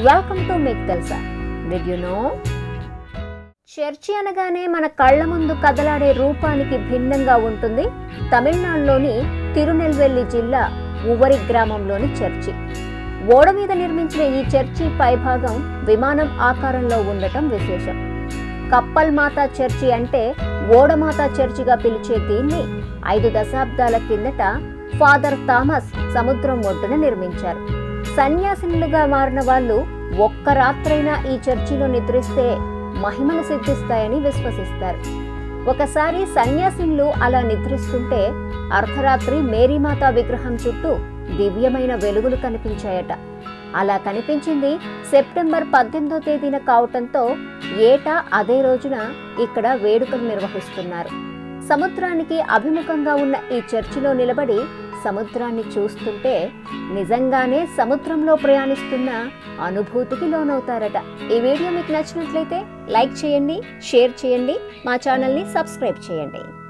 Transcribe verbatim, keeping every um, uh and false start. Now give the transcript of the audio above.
Welcome to మీకు తెలుసా. Did you know? Church అనగానే మన కళ్ళ ముందు కదలాడే రూపానికి భిన్నంగా ఉంటుంది తమిళనాడులోని తిరునెల్వేలి జిల్లా ఉవరి గ్రామంలోని చర్చి. ఓడ మీద నిర్మించిన ఈ చర్చి పైభాగం విమానం ఆకారంలో ఉండటం విశేషం. కప్పల్ మాతా చర్చి అంటే ఓడమాతా చర్చిగా పిలిచే దీన్ని ఐదు దశాబ్దాల కిందట ఫాదర్ థామస్ సముద్రం ఒడ్డున నిర్మించారు. సన్యాసినులుగా మారిన వాళ్ళు ఒక్క రాత్రైనా ఈ చర్చిలో నిద్రిస్తే మహిమలు సిద్ధిస్తాయని విశ్వసిస్తారు. ఒకసారి సన్యాసినులు అలా నిద్రిస్తుంటే అర్ధరాత్రి మేరీమాతా విగ్రహం చుట్టూ దివ్యమైన వెలుగులు కనిపించాయట. అలా కనిపించింది సెప్టెంబర్ పద్దెనిమిదో తేదీన కావటంతో ఏటా అదే రోజున ఇక్కడ వేడుకలు నిర్వహిస్తున్నారు. సముద్రానికి అభిముఖంగా ఉన్న ఈ చర్చిలో నిలబడి సముద్రాన్ని చూస్తుంటే నిజంగానే సముద్రంలో ప్రయాణిస్తున్న అనుభూతికి లోనవుతారట. ఈ వీడియో మీకు నచ్చినట్లయితే లైక్ చేయండి, షేర్ చేయండి, మా ఛానల్ని సబ్స్క్రైబ్ చేయండి.